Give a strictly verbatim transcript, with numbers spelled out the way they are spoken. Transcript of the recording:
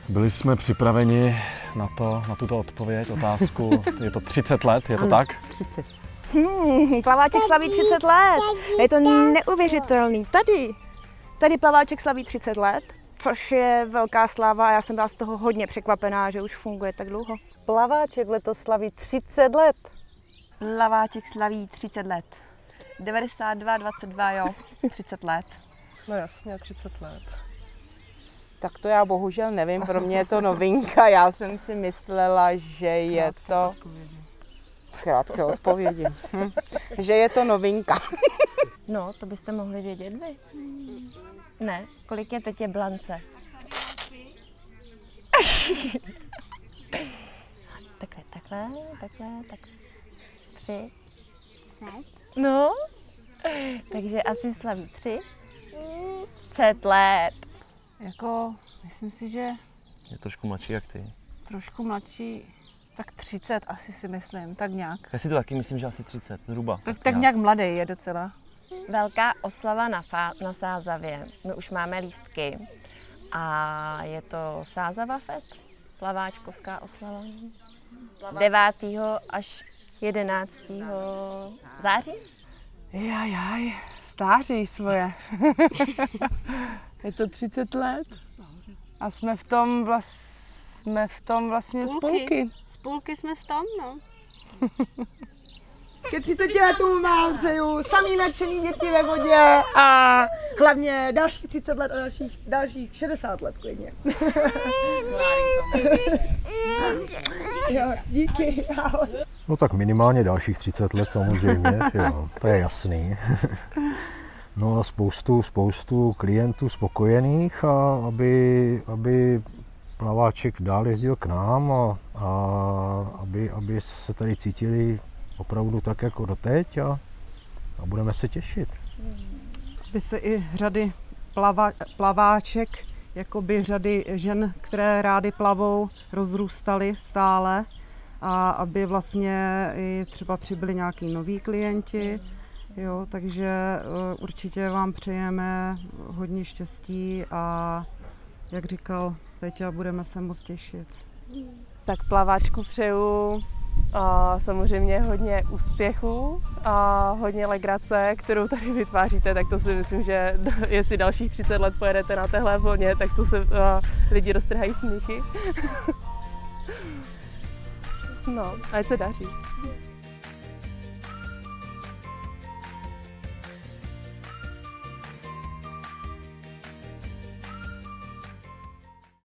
Byli jsme připraveni na, to, na tuto odpověď, otázku. Je to třicet let, je to ano, tak? třicet. Hmm, plaváček slaví třicet let. Je to neuvěřitelný. Tady, tady plaváček slaví třicet let, což je velká sláva a já jsem byla z toho hodně překvapená, že už funguje tak dlouho. Plaváček letos slaví třicet let. Plaváček slaví třicet let. devadesát dva, dvacet dva, jo, třicet let. No jasně, třicet let. Tak to já bohužel nevím, pro mě je to novinka. Já jsem si myslela, že je to... Krátké odpovědi. Hm. Že je to novinka. No, to byste mohli vědět vy. Ne, kolik je teď je Blance? takhle, takhle, takhle, takhle. Tři. No, takže asi slaví tři. Třicet let. Jako, myslím si, že Je trošku mladší jak ty. trošku mladší, tak třicet asi si myslím, tak nějak. Já si to taky myslím, že asi třicet, zhruba. Tak, tak, tak nějak mladý je docela. Velká oslava na, fá- na Sázavě. My už máme lístky. A je to Sázava Fest, plaváčkovská oslava. devátého až jedenáctého září. Jaj, jaj, stáří svoje. Je to třicet let a jsme v tom, vlast, jsme v tom vlastně spolky. Spolky jsme v tom, no. Ke třiceti letům vám přeju samý nadšený děti ve vodě a hlavně dalších třicet let a dalších, dalších šedesát let klidně. Jo, díky, ahoj. No tak minimálně dalších třicet let samozřejmě, jo, to je jasný. No a spoustu, spoustu klientů spokojených a aby, aby plaváček dál jezdil k nám a, a aby, aby se tady cítili opravdu tak jako doteď a, a budeme se těšit. Aby se i řady plava, plaváček, jakoby řady žen, které rády plavou, rozrůstaly stále a aby vlastně i třeba přibyli nějaký noví klienti. Jo, takže určitě vám přejeme hodně štěstí a jak říkal Peťa, budeme se moc těšit. Tak plaváčku přeju a samozřejmě hodně úspěchů a hodně legrace, kterou tady vytváříte, tak to si myslím, že jestli dalších třicet let pojedete na téhle vlně, tak to se uh, lidi roztrhají smíchy. No, ať se daří.